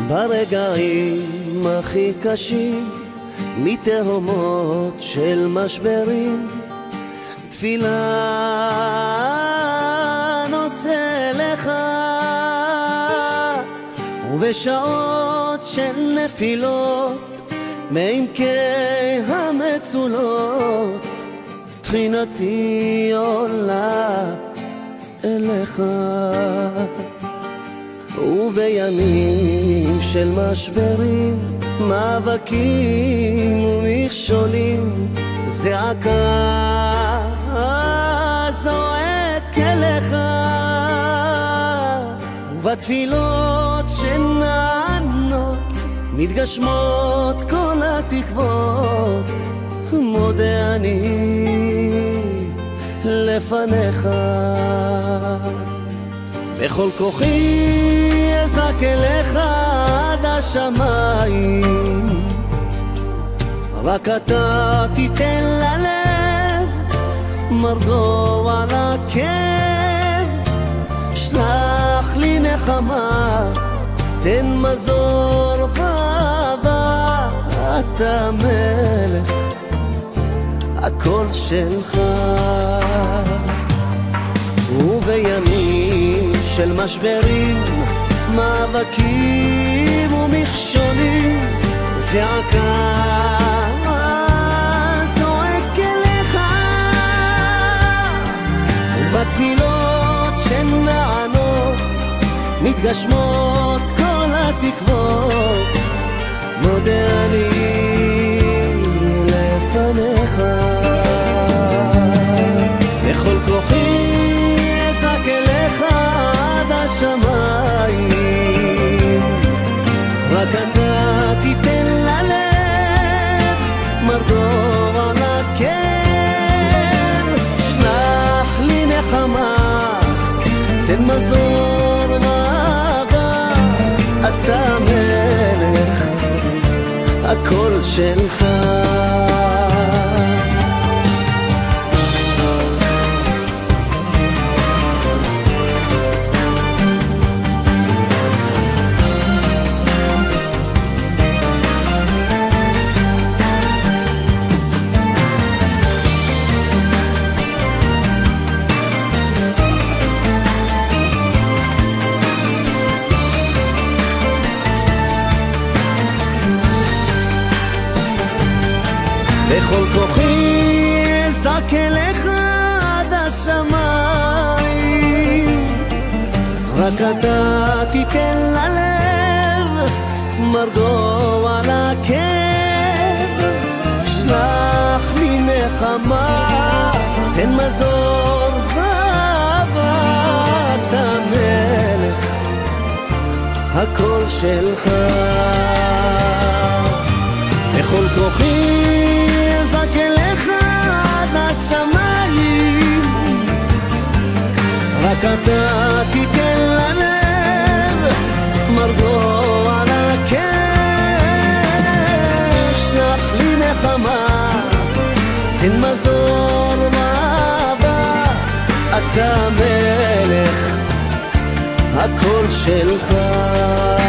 ברגעים הכי קשים, מתהומות של משברים, תפילה נושא לך, ובשעות של נפילות מעמקי המצולות, תחינתי עולה אליך. ובימים של משברים, מאבקים ומכשולים, זעקה זועק אליך, ובתפילות שנענות מתגשמות כל התקוות, מודה אני לפניך. בכל כוחי אזעק אליך עד השמיים, רק אתה תיתן ללב מרגוע לכאב, שלח לי נחמה, תן מזור ואהבה, אתה מלך, הכל שלך. ובימים של משברים, מאבקים ומכשולים, זעקה זועק אליך, ובתפילות שנענות מתגשמות כל התקוות, מודה אני לפניך. בכל כוחי אזעק אליך עד השמיים, רק אתה תיתן ללב מרגוע לכאב, שלח לי נחמה, תן מזור ואהבה, אתה מלך, הכל שלך. בכל כוחי אזעק אליך עד השמיים, רק אתה תיתן ללב מרגוע לכאב, שלח לי נחמה, תן מזור ואהבה, אתה מלך, הכל שלך. בכל כוחי אזעק אליך עד השמיים, רק אתה תיתן ללב מרגוע לכאב, שלח לי נחמה, תן מזור ואהבה, אתה מלך, הכל שלך.